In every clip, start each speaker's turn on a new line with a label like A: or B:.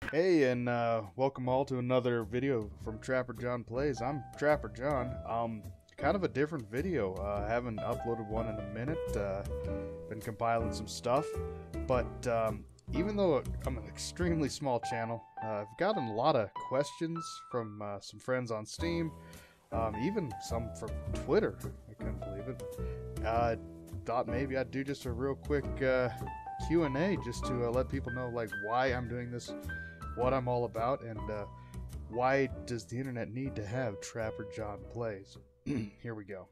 A: Hey, and welcome all to another video from Trapper John Plays. I'm Trapper John. Kind of a different video. Haven't uploaded one in a minute. Been compiling some stuff, but even though I'm an extremely small channel, I've gotten a lot of questions from some friends on Steam, even some from Twitter. I couldn't believe it. Thought maybe I'd do just a real quick Q&A just to let people know like why I'm doing this, what I'm all about, and why does the internet need to have Trapper John Plays. Here we go.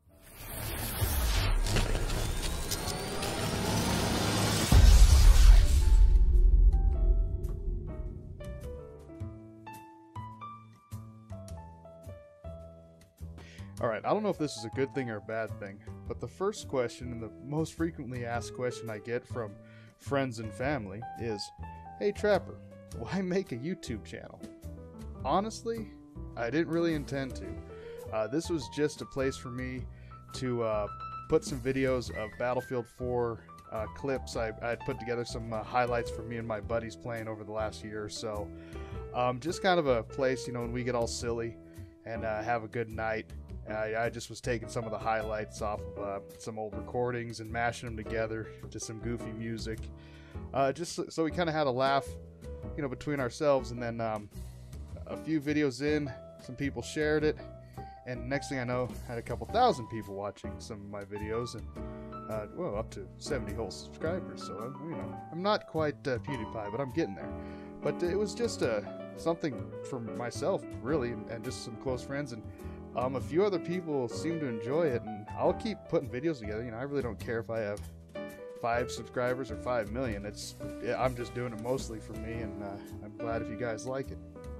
A: Alright, I don't know if this is a good thing or a bad thing, but the first question and the most frequently asked question I get from friends and family is, "Hey Trapper, why make a YouTube channel?" Honestly, I didn't really intend to. This was just a place for me to put some videos of Battlefield 4 clips. I had put together some highlights for me and my buddies playing over the last year or so. Just kind of a place, you know, when we get all silly and have a good night. I just was taking some of the highlights off of some old recordings and mashing them together to some goofy music. Just so we kind of had a laugh, you know, between ourselves. And then a few videos in, some people shared it, and next thing I know, I had a couple thousand people watching some of my videos, and well, up to 70 whole subscribers. So you know, I'm not quite PewDiePie, but I'm getting there. But it was just something for myself, really, and just some close friends, and a few other people seem to enjoy it, and I'll keep putting videos together. You know, I really don't care if I have 5 subscribers or 5 million. I'm just doing it mostly for me, and I'm glad if you guys like it.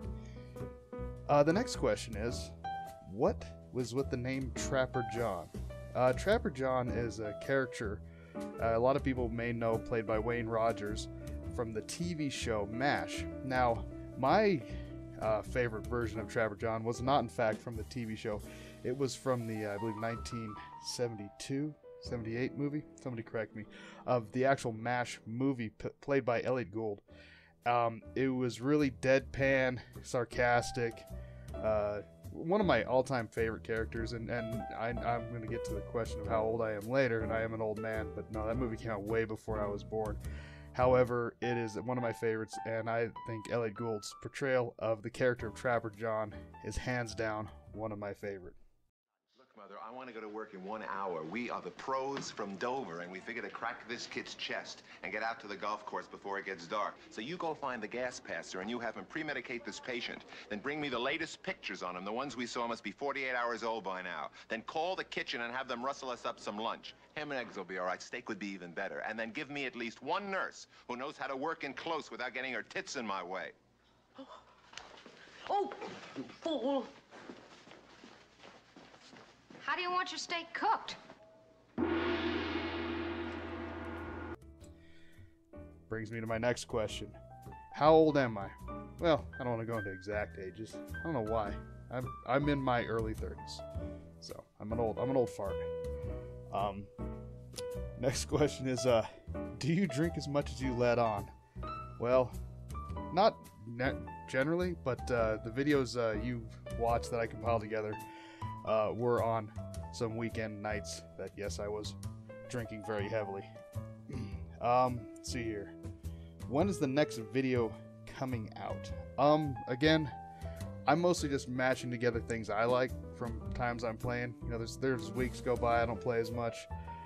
A: The next question is, what was with the name Trapper John? Trapper John is a character a lot of people may know, played by Wayne Rogers from the TV show MASH. Now, my favorite version of Trapper John was not in fact from the TV show. It was from the I believe 1972 78 movie, somebody correct me, of the actual MASH movie played by Elliot Gould. It was really deadpan, sarcastic, one of my all-time favorite characters, and I'm going to get to the question of how old I am later, and I am an old man, but no, that movie came out way before I was born. However, it is one of my favorites, and I think Elliot Gould's portrayal of the character of Trapper John is hands down one of my favorite.
B: Look, Mother, I want to go to work in 1 hour. We are the pros from Dover, and we figure to crack this kid's chest and get out to the golf course before it gets dark. So you go find the gas passer, and you have him pre-medicate this patient. Then bring me the latest pictures on him. The ones we saw must be 48 hours old by now. Then call the kitchen and have them rustle us up some lunch. Ham and eggs will be all right. Steak would be even better. And then give me at least one nurse who knows how to work in close without getting her tits in my way.
C: Oh, you fool.
D: How do you want your steak cooked?
A: Brings me to my next question. How old am I? Well, I don't want to go into exact ages. I don't know why. I'm in my early 30s. So, I'm an old fart. Next question is, do you drink as much as you let on? Well, not generally, but the videos you've watched that I compiled together were on some weekend nights that, yes, I was drinking very heavily. Let's see here. When is the next video coming out? Again, I'm mostly just matching together things I like from times I'm playing. You know, there's weeks go by I don't play as much.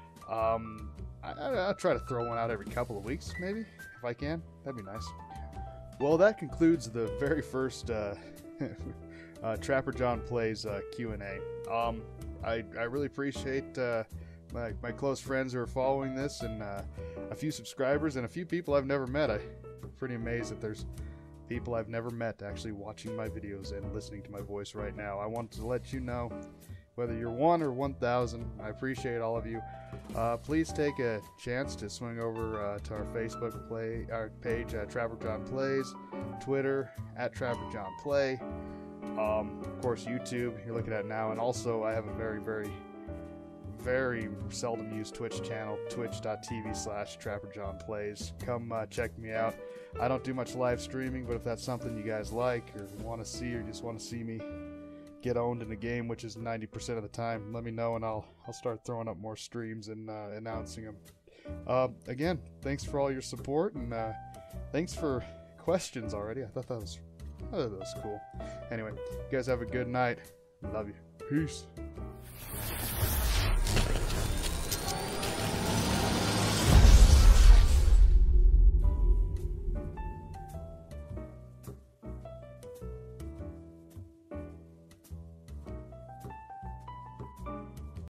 A: I'll try to throw one out every couple of weeks, maybe, if I can. That'd be nice. Well, that concludes the very first Trapper John Plays Q&A. I really appreciate my close friends who are following this, and a few subscribers, and a few people I've never met. I'm pretty amazed that there's people I've never met actually watching my videos and listening to my voice right now. I want to let you know, whether you're 1 or 1,000, I appreciate all of you. Please take a chance to swing over to our Facebook page, Trapper John Plays, Twitter, @TrapperJohnPlay. Of course, YouTube, you're looking at now, and also I have a very, very, very seldom used Twitch channel, twitch.tv/TrapperJohnPlays. Come check me out. I don't do much live streaming, but if that's something you guys like or want to see, or just want to see me get owned in a game, which is 90% of the time, let me know and I'll start throwing up more streams and announcing them. Again, thanks for all your support, and thanks for questions already. I thought that was cool. Anyway, you guys have a good night. Love you. Peace.